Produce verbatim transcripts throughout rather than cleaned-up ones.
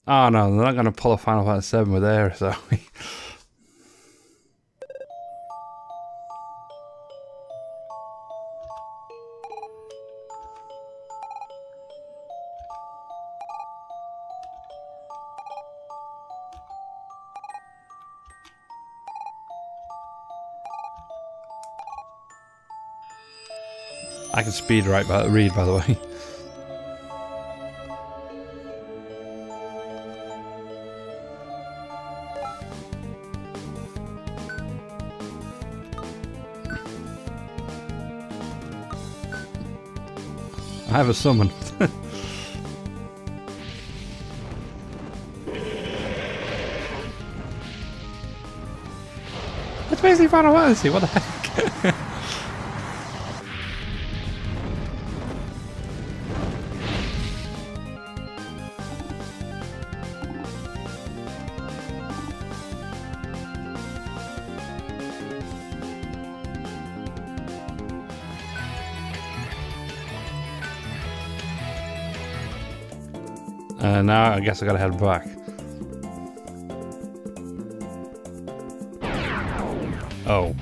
Oh no, they're not going to pull a Final Fantasy seven with Aeris, are we? I can speed right by read, by the way. I have a summon. It's basically Final Fantasy, what the heck? Uh, now I guess I gotta head back. Oh.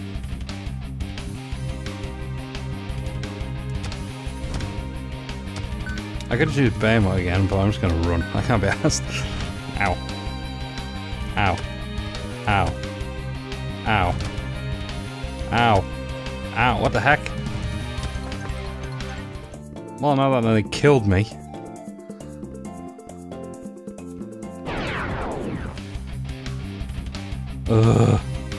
I could choose Behemoth again, but I'm just gonna run. I can't be asked. Ow. Ow. Ow. Ow. Ow. Ow. What the heck? Well, now that they killed me. Ugh.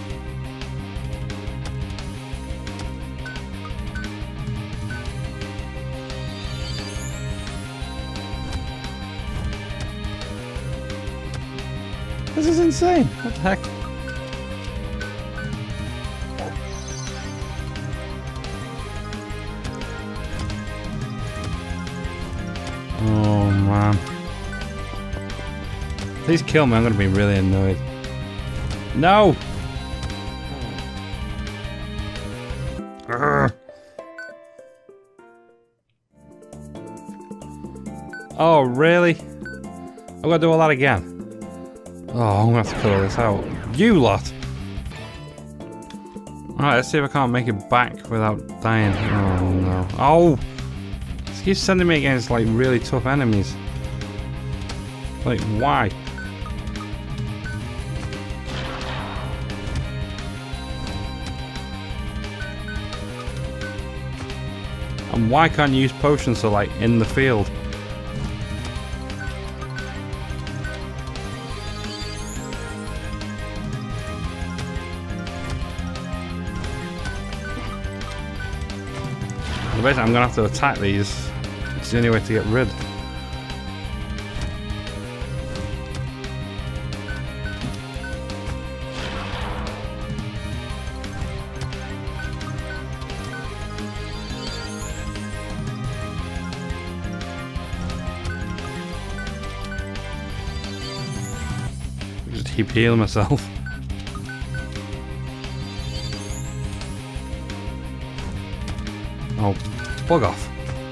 This is insane. What the heck? Oh man. Please kill me, I'm gonna be really annoyed. No! Urgh. Oh, really? I've got to do all that again. Oh, I'm gonna have to cut all this out. You lot! Alright, let's see if I can't make it back without dying. Oh no. Oh! This keeps sending me against like really tough enemies. Like, why? And why can't you use potions so like in the field? So basically I'm gonna have to attack these. It's the only way to get rid. Just keep healing myself. Oh, bug off.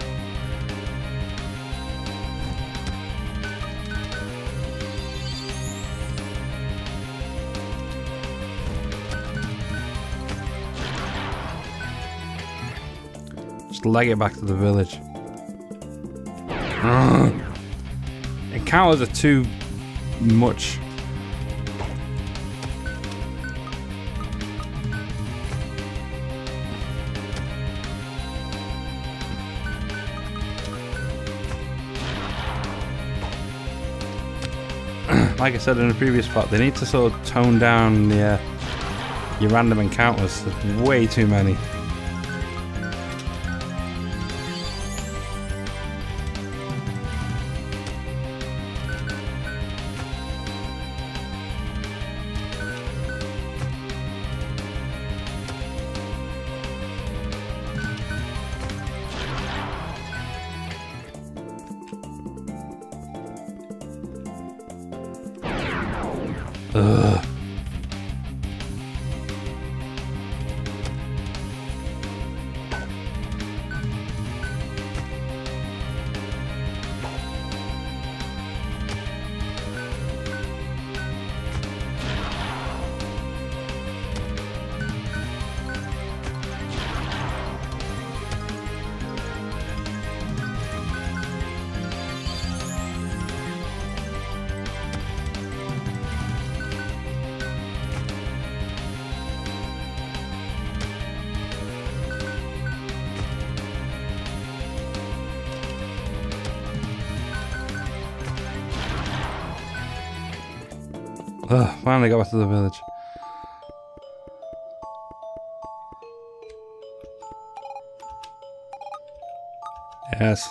Just leg it back to the village. Ugh. Encounters are too much. Like I said in the previous part, they need to sort of tone down the, uh, your random encounters. There's way too many. Ugh. Ugh, finally got back to the village. Yes.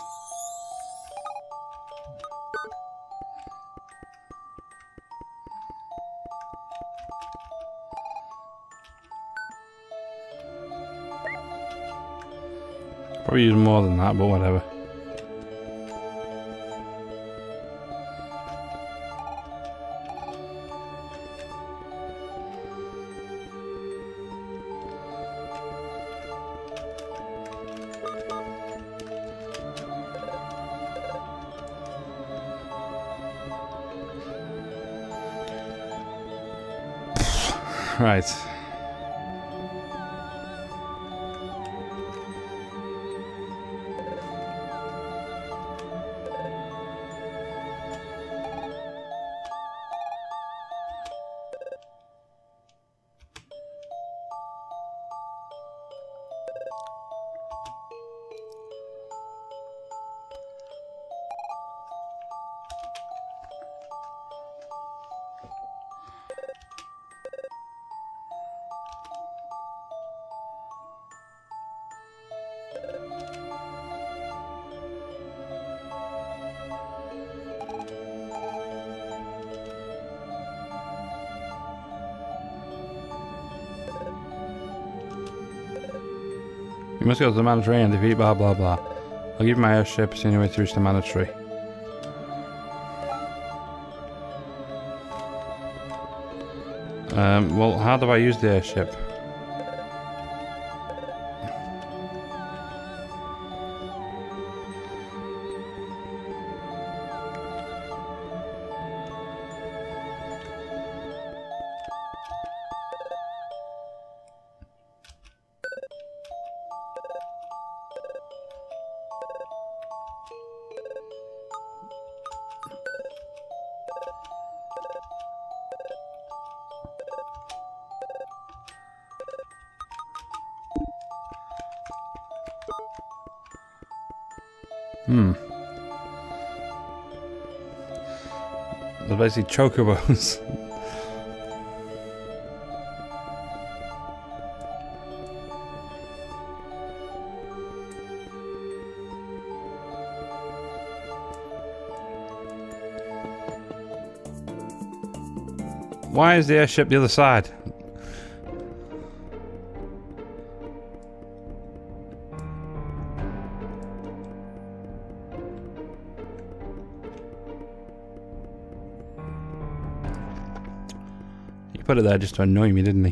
Probably use more than that, but whatever. Right. You must go to the Mana Tree and defeat blah blah blah. I'll give you my airship as the only way to reach the Mana Tree. Um, well, how do I use the airship? Hmm. They're basically chocobos. Why is the airship the other side? He put it there just to annoy me, didn't he?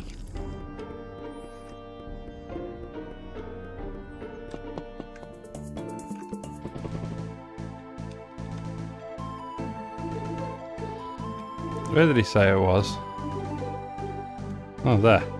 Where did he say it was? Oh, there.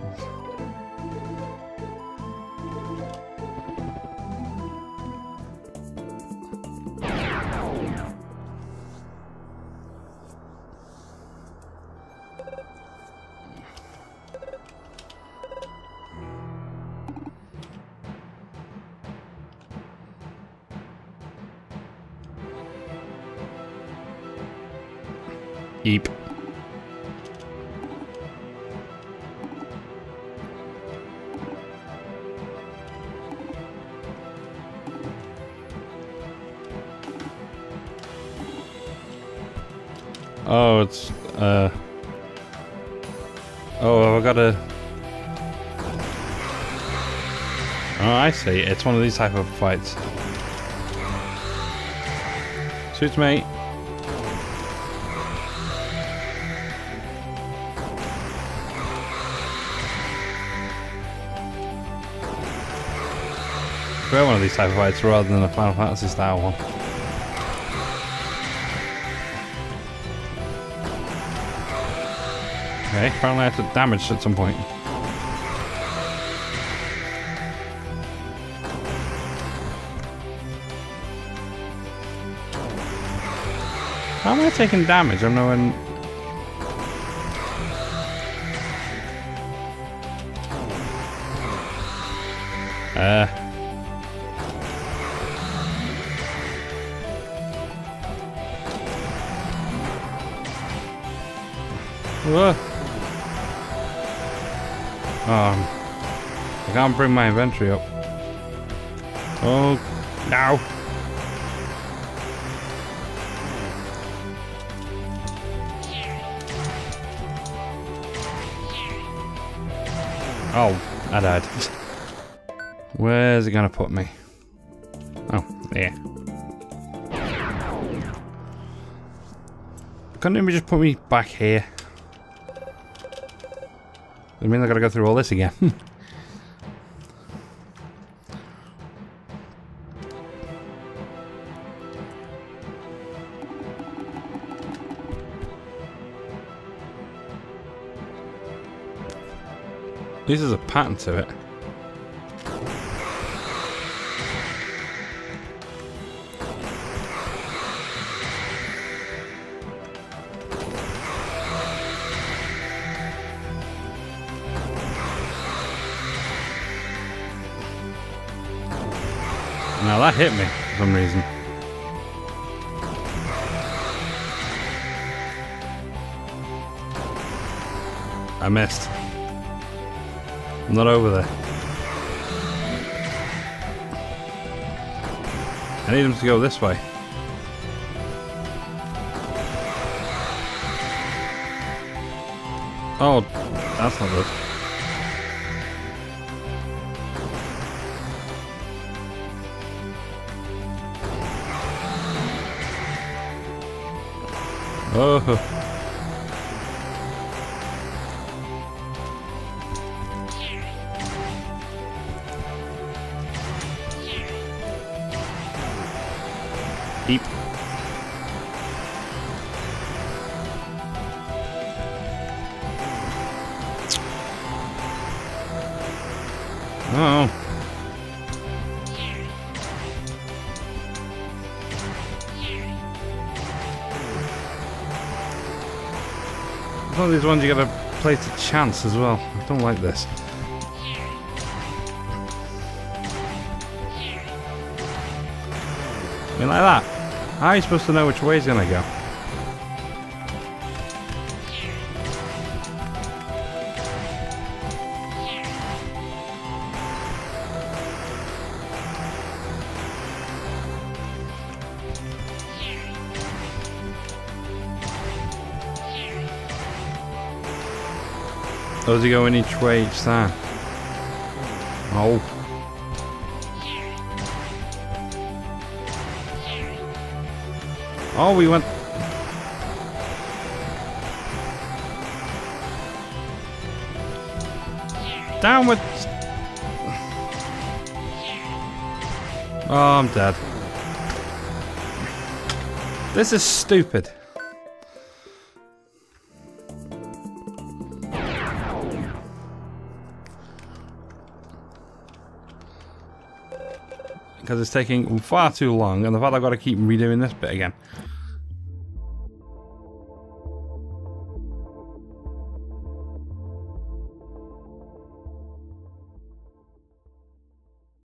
Eep. Oh, it's, uh... Oh, I've got to... Oh, I see. It's one of these type of fights. Suits me. We're one of these type of fights rather than a Final Fantasy style one. Okay, apparently I have to damage at some point. How am I taking damage? I'm knowing. Uh. Whoa. Um, I can't bring my inventory up. Oh, no. Oh, I died. Where's it gonna put me? Oh, there. Couldn't it just put me back here? I mean, I gotta go through all this again. At least there's a pattern to it. Now that hit me for some reason. I missed. I'm not over there. I need him to go this way. Oh, that's not good. Oh. Beep. Oh. One of these ones you gotta play to chance as well. I don't like this. I mean, like that. How are you supposed to know which way he's gonna go? Or does he go in each way each time? Oh. Oh, we went... Downward! Oh, I'm dead. This is stupid. Because it's taking far too long, and the fact I've got to keep redoing this bit again.